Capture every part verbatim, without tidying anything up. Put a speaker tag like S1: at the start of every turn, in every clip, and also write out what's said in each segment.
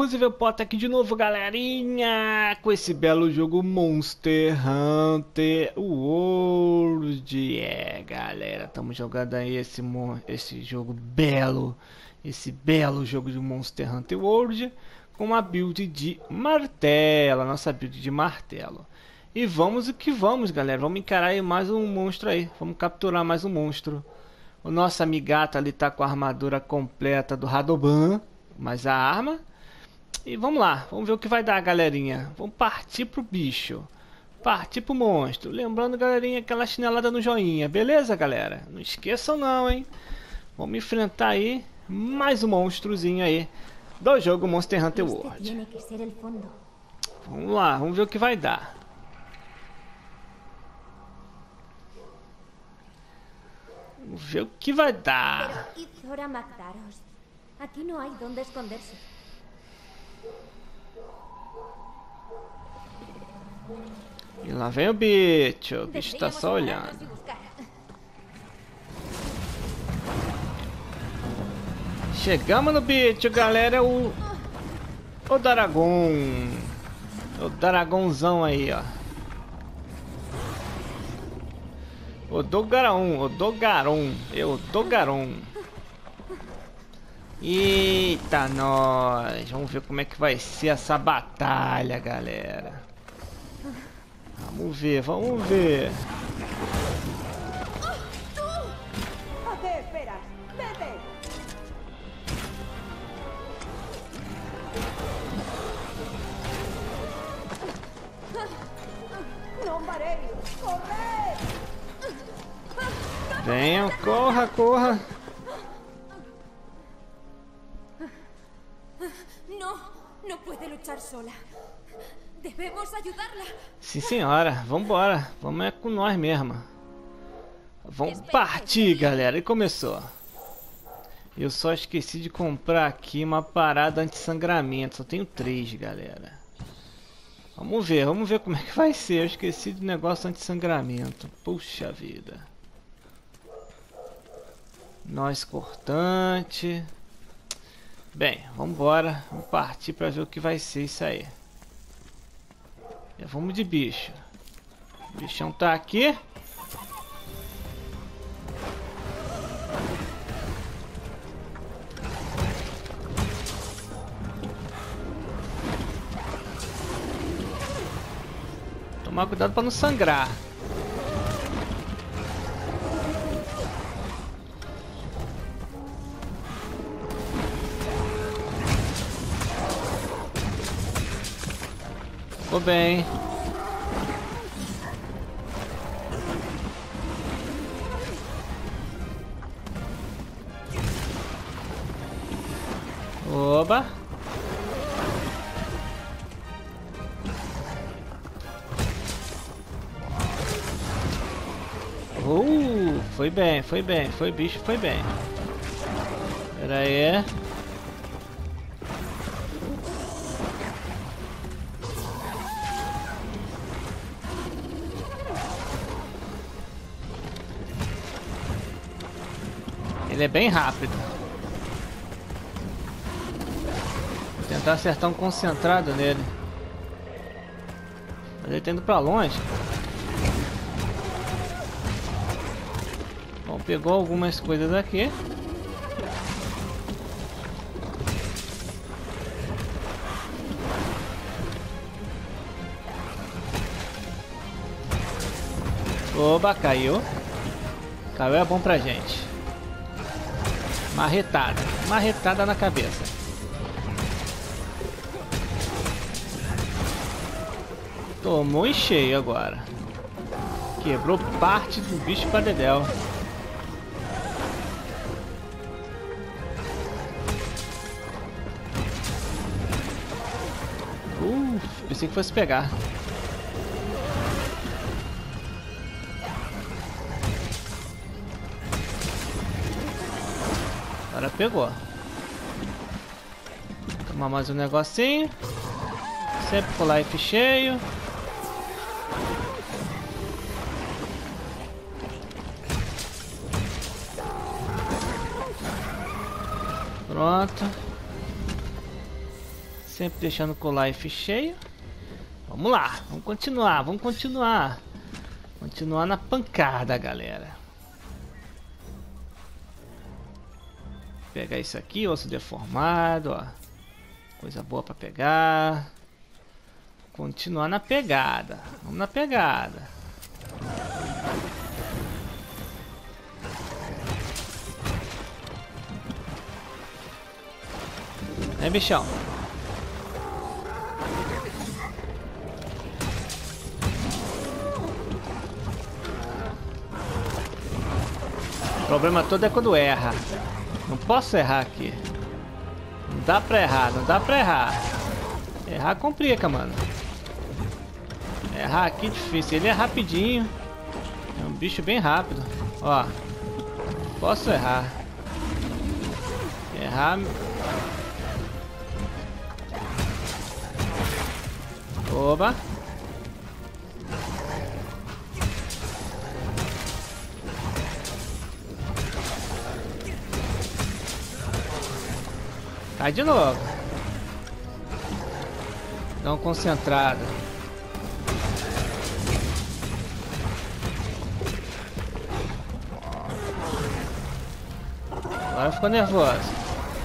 S1: Roosevelt Potter aqui de novo, galerinha, com esse belo jogo Monster Hunter World. É, galera, estamos jogando aí esse, esse jogo belo, esse belo jogo de Monster Hunter World, com uma build de martelo, a nossa build de martelo. E vamos o que vamos, galera, vamos encarar aí mais um monstro aí, vamos capturar mais um monstro. O nosso amigato ali tá com a armadura completa do Radoban, mais a arma. E vamos lá, vamos ver o que vai dar, galerinha. Vamos partir pro bicho. Partir pro monstro. Lembrando, galerinha, aquela chinelada no joinha. Beleza, galera? Não esqueçam não, hein? Vamos enfrentar aí mais um monstrozinho aí do jogo Monster Hunter World. Vamos lá, vamos ver o que vai dar. Vamos ver o que vai dar.
S2: Aqui não há onde esconder-se.
S1: E lá vem o bicho, o bicho tá só olhando. Chegamos no bicho, galera, o o Daragon. O Daragonzão aí, ó. O Dogaron, o Dogaron, eu Dogaron. Eita, nós! Vamos ver como é que vai ser essa batalha, galera. Vamos ver, vamos ver. Venham, corra, corra.
S2: Não, não pode lutar sola. Devemos ajudá-la.
S1: Sim, senhora. Vamos embora. Vamos é com nós mesmo. Vamos partir, galera. E começou. Eu só esqueci de comprar aqui uma parada anti-sangramento. Só tenho três, galera. Vamos ver. Vamos ver como é que vai ser. Eu esqueci do negócio anti-sangramento. Puxa vida. Nós cortante. Bem, vamos embora. Vamos partir para ver o que vai ser isso aí. Já vamos de bicho. O bichão tá aqui. Tomar cuidado para não sangrar. Ficou bem. Oba. Uh, foi bem, foi bem, foi bicho, foi bem. Pera aí. Ele é bem rápido. Vou tentar acertar um concentrado nele. Mas ele tá indo pra longe. Bom, pegou algumas coisas aqui. Oba, caiu. Caiu é bom pra gente. Marretada, marretada na cabeça. Tomou em cheio agora. Quebrou parte do bicho pra dedéu. Uh, pensei que fosse pegar. Agora pegou. Tomar mais um negocinho. Sempre com o life cheio. Pronto. Sempre deixando com o life cheio. Vamos lá, vamos continuar, vamos continuar. Continuar na pancada, galera. Pegar isso aqui, osso deformado, ó. Coisa boa pra pegar. Continuar na pegada. Vamos na pegada. É, bichão. O problema todo é quando erra. Não posso errar aqui. Não dá pra errar, não dá pra errar. Errar complica, mano. Errar aqui é difícil. Ele é rapidinho. É um bicho bem rápido. Ó. Posso errar. Errar. Oba. Cai de novo. Dá um concentrado. Agora ficou nervoso.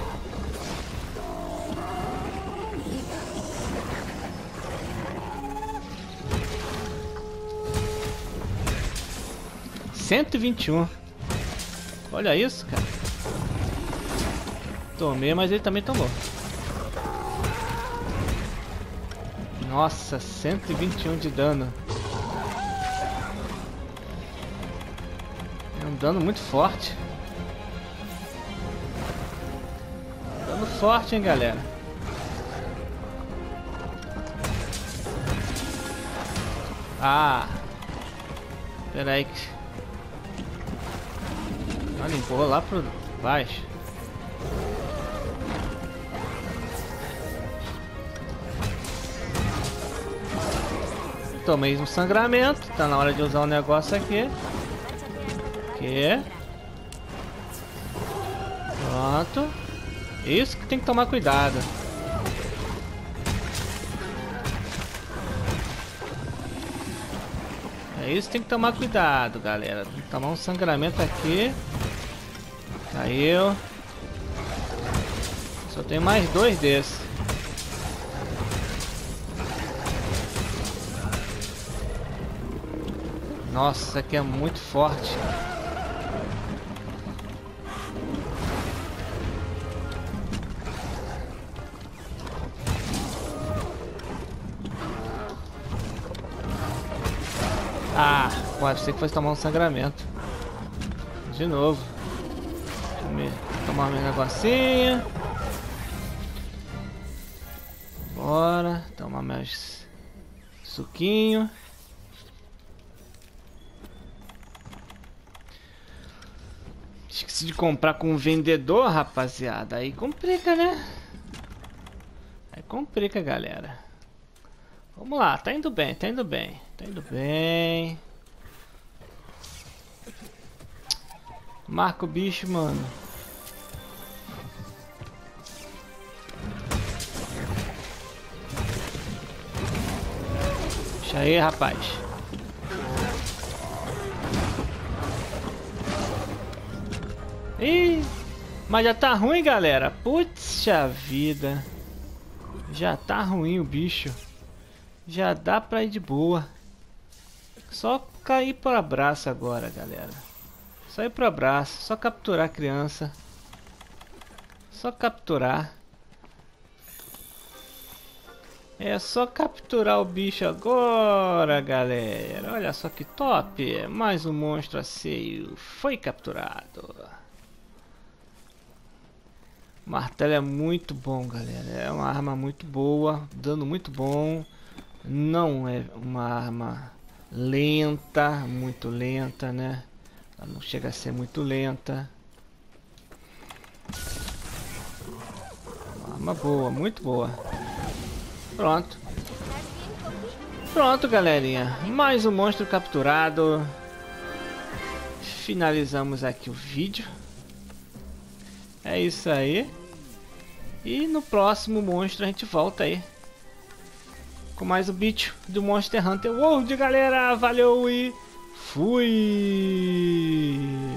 S1: cento e vinte e um. Olha isso, cara. Tomei, mas ele também tomou. Nossa, cento e vinte e um de dano. É um dano muito forte. Dano forte, hein, galera. Ah. Pera aí que... Olha, empurrou lá pro baixo. Tomei um sangramento. Tá na hora de usar um negócio aqui. Aqui. Pronto. Isso que tem que tomar cuidado. É isso que tem que tomar cuidado, galera. Tem que tomar um sangramento aqui. Caiu. Só tem mais dois desses. Nossa, isso aqui é muito forte. Ah, pode ser que fosse tomar um sangramento. De novo. Deixa eu tomar meu negocinho. Bora. Tomar meus suquinho. Esqueci de comprar com o vendedor, rapaziada. Aí complica, né? Aí complica, galera. Vamos lá, tá indo bem, tá indo bem. Tá indo bem. Marca o bicho, mano. Deixa aí, rapaz. Ih, mas já tá ruim, galera. Puxa vida. Já tá ruim o bicho. Já dá pra ir de boa. Só cair pro abraço agora, galera. Só ir pro abraço. Só capturar a criança. Só capturar. É só capturar o bicho agora, galera. Olha só que top. Mais um monstro aceio foi capturado. O martelo é muito bom, galera. É uma arma muito boa. Dano muito bom. Não é uma arma lenta. Muito lenta, né? Ela não chega a ser muito lenta. Uma arma boa, muito boa. Pronto. Pronto, galerinha. Mais um monstro capturado. Finalizamos aqui o vídeo. É isso aí. E no próximo monstro a gente volta aí com mais um bicho do Monster Hunter World, galera. Valeu e fui!